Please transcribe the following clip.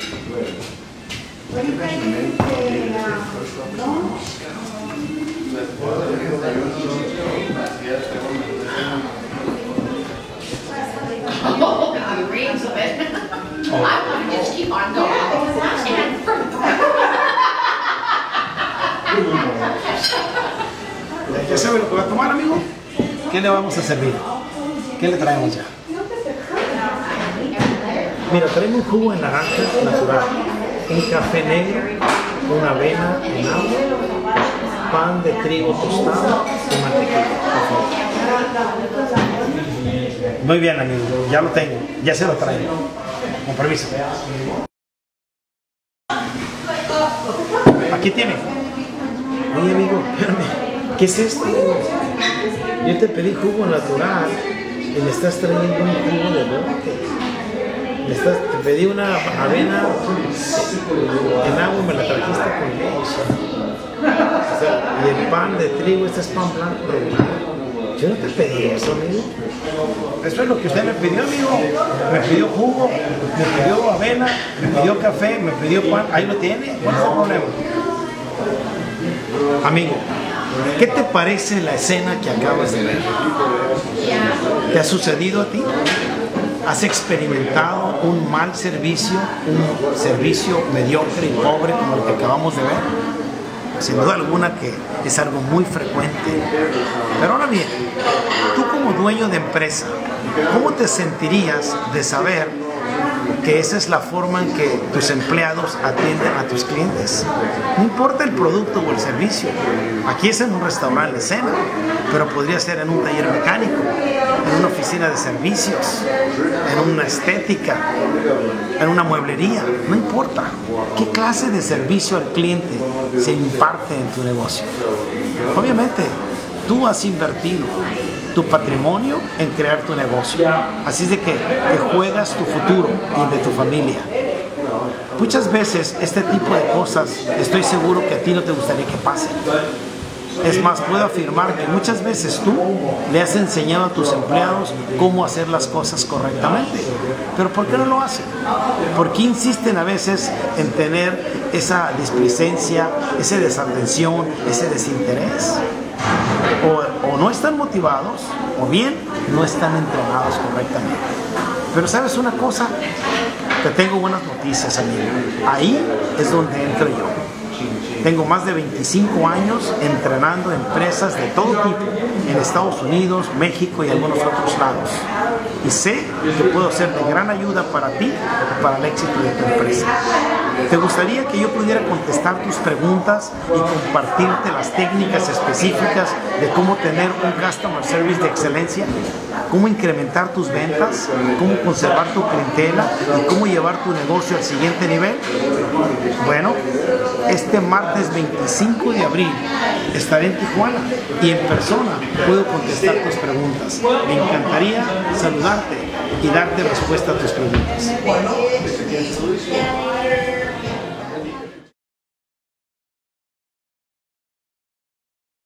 Oh, the reams of it. I want to just keep on going. ¿Ya sabe lo que va a tomar, amigo? ¿Qué le vamos a servir? ¿Qué le traemos ya? Mira, traemos un jugo de naranja natural, un café negro, una avena en agua, pan de trigo tostado y mantequilla. Muy bien, amigo, ya lo tengo, ya se lo traigo. Con permiso. Aquí tiene. Oye, amigo, espérame, ¿qué es esto? Yo te pedí jugo natural y me estás trayendo un jugo de bote. Te pedí una avena en agua y me la trajiste con leche. O sea, y el pan de trigo, este es pan blanco regular. Yo no te pedí eso, amigo. Eso es lo que usted me pidió, amigo. Me pidió jugo, me pidió avena, me pidió café, me pidió pan. Ahí lo tiene. ¿Cuál es el problema? Amigo, ¿qué te parece la escena que acabas de ver? ¿Te ha sucedido a ti? ¿Has experimentado un mal servicio, un servicio mediocre y pobre como el que acabamos de ver? Sin duda alguna que es algo muy frecuente. Pero ahora bien, tú como dueño de empresa, ¿cómo te sentirías de saber que esa es la forma en que tus empleados atienden a tus clientes? No importa el producto o el servicio. Aquí es en un restaurante de cena, pero podría ser en un taller mecánico, en una oficina de servicios, en una estética, en una mueblería. No importa qué clase de servicio al cliente se imparte en tu negocio. Obviamente, tú has invertido tu patrimonio en crear tu negocio. Así es de que te juegas tu futuro y el de tu familia. Muchas veces este tipo de cosas estoy seguro que a ti no te gustaría que pasen. Es más, puedo afirmar que muchas veces tú le has enseñado a tus empleados cómo hacer las cosas correctamente. Pero ¿por qué no lo hacen? ¿Por qué insisten a veces en tener esa displicencia, esa desatención, ese desinterés? O no están motivados, o bien no están entrenados correctamente. Pero ¿sabes una cosa? Te tengo buenas noticias, amigo. Ahí es donde entro yo. Tengo más de 25 años entrenando empresas de todo tipo en Estados Unidos, México y algunos otros lados. Y sé que puedo ser de gran ayuda para ti y para el éxito de tu empresa. ¿Te gustaría que yo pudiera contestar tus preguntas y compartirte las técnicas específicas de cómo tener un customer service de excelencia? ¿Cómo incrementar tus ventas? ¿Cómo conservar tu clientela? ¿Y cómo llevar tu negocio al siguiente nivel? Bueno, este martes 25 de abril estaré en Tijuana y en persona puedo contestar tus preguntas. Me encantaría saludarte y darte respuesta a tus preguntas.